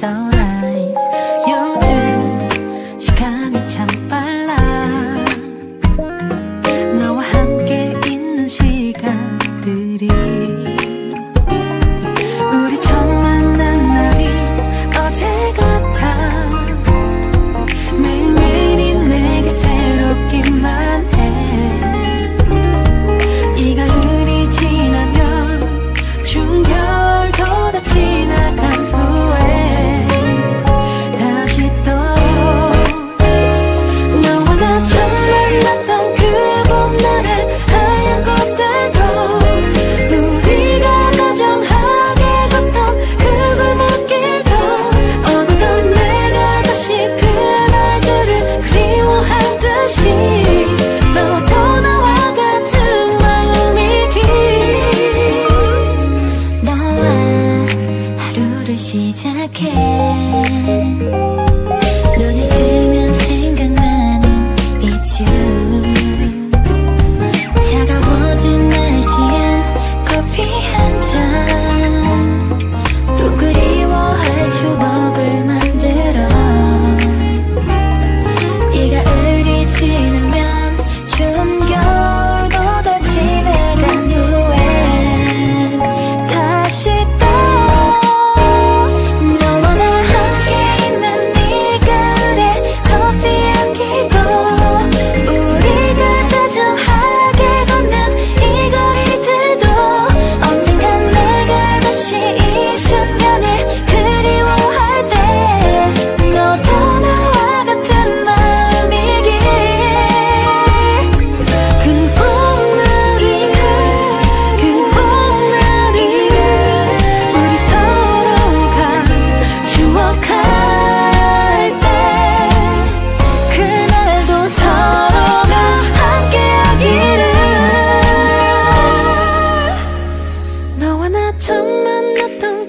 so nice. 요즘 시간이 참 빨라. 너와 함께 있는 시간들이 우리 처음 만난 날이 어제 같아. 매일매일이 내게 새롭기만 해. 이 가을이 지나면 추운 겨울도 다 지나간 후에 다시 또 너와 나 처음 만났던 그 봄날의 하얀 꽃들도 우리가 다정하게 걷던 그 골목길도 어느덧 내가 다시 그날들을 그리워하듯이 너도 나와 같은 마음이기. 너와 하루를 시작해. 눈을 뜨면 생각나는 It's you. 차가워진 날씨엔 커피 한 잔. 또 그리워할 추억을 만들어. 이 가을이 지나면 추운 겨울도 다 지나간 후에 다시 또 너와 나 함께 있는 이 가을의 커피 향기도 우리가 다정하게 걷는 이 거리들도 언젠간 내가 다시 이 순간을 그리워할 때 너도 나와 같은 마음이기. 그 봄날이 우리 서로가 추억할 때 그날도 서로가 함께하기를. 너와 나 처음 만났던